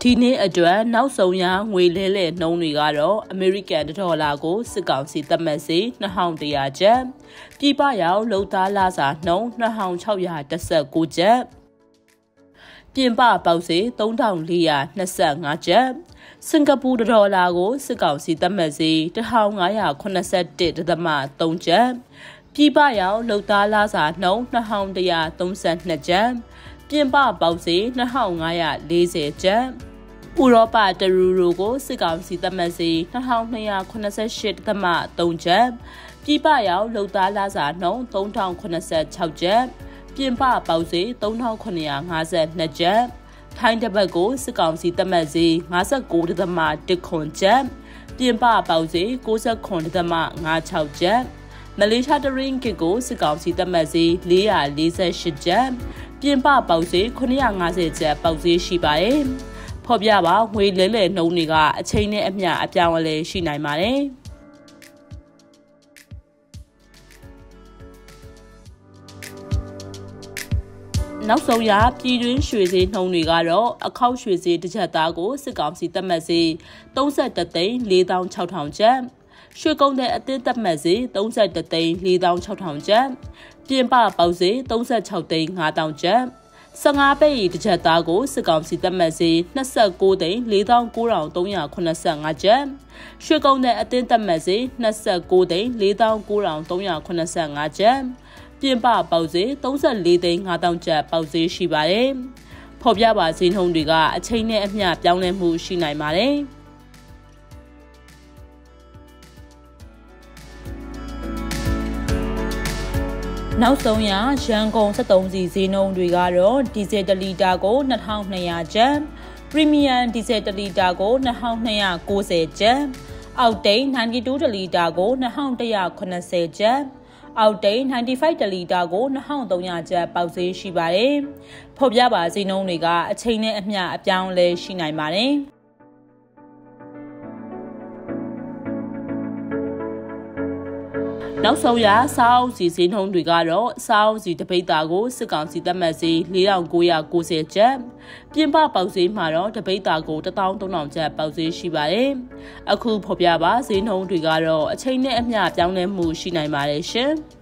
ဒီနေ့အတွက်နောက်ဆုံးရငွေလဲလှယ်နှုန်းတွေကတော့အမေရိကန်ဒေါ်လာကိုစစ်ကောင်စီသတ်မှတ်စေ2100ကျပ်ပြည်ပရောက်လုပ်သားလစာနှုန်း2619ကျပ်ပြင်ပပေါက်စေ3425ကျပ်စင်ကာပူဒေါ်လာကိုစစ်ကောင်စီသတ်မှတ်စေ1581.3ကျပ်ပြည်ပရောက်လုပ်သားလစာနှုန်း2132ကျပ်ပြင်ပပေါက်စေ2540ကျပ်ဥရောပတရူရိုကိုစစ်ကောင်စီသတ်မှတ်စေ2288.3ကျပ်ပြည်ပရောက်လုပ်သားလစာနှုန်း3086ကျပ်ပြင်ပပေါက်စေ3952ကျပ်ထိုင်းတပတ်ကိုစစ်ကောင်စီသတ်မှတ်စေ59.1ခွန်ကျပ်ပြင်ပပေါက်စေ69.56ကျပ်မလေးရှားတရင်းကစ်ကိုစစ်ကောင်စီသတ်မှတ်စေ448ကျပ်ပြင်ပပေါက်စေ950ကျပ်ပေါက်စေရှိပါတယ်ဖော်ပြပါငွေလဲလှယ်နှုန်းတွေကအချိန်နဲ့အမျှအပြောင်းအလဲရှိနိုင်ပါတယ်နောက်ဆုံးရပြည်တွင်းရွှေဈေးနှုန်းတွေကတော့အခောက်ရွှေဈေးတစ်ချက်သားကိုစစ်ကောင်စီသတ်မှတ်စေ33,4600ကျပ်ရွှေကုန်တဲ့အသင်းသတ်မှတ်စေ33,4600ကျပ်ပြင်ပပေါက်စေ36,5000ကျပ်15ပဲ့ရီတစ်ချက်သားကိုစစ်ကောင်စီသတ်မှတ်စေ29,49,385ကျပ်ရွှေကုန်တဲ့အသင်းသတ်မှတ်စေ29,49,385ကျပ်ပြင်ပပေါက်စေ34,5000ကျပ်ပေါက်စေရှိပါတယ်ဖော်ပြပါဈေးနှုန်းတွေကအချိန်နဲ့အမျှပြောင်းလဲမှုရှိနိုင်ပါတယ်နောက်ဆုံးရရန်ကုန်73စီဈေးနှုန်းတွေကတော့ဒီဇယ်1လီတာကို2200ကျပ်ပရီမီယံဒီဇယ်1လီတာကို2290ကျပ်အောက်တိန်92လီတာကို2180ကျပ်အောက်တိန်95လီတာကို2300ကျပ်ပေါက်ဈေးရှိပါတယ်ဖော်ပြပါဈေးနှုန်းတွေကအချိန်နဲ့အမျှအပြောင်းလဲရှိနိုင်ပါတယ်နောက်ဆုံးရစားအုပ်စီဈေးနှုန်းတွေကတော့စားအုပ်စီတပိတ်တာကိုစစ်ကောင်စီသတ်မှတ်စေ4990ကျပ်ပြင်ပပေါက်ဈေးမှာတော့တပိတ်တာကို13000ကျပ်ပေါက်ဈေးရှိပါတယ်အခုဖော်ပြပါဈေးနှုန်းတွေကတော့အချိန်နဲ့အမျှပြောင်းလဲမှုရှိနိုင်ပါတယ်ရှင်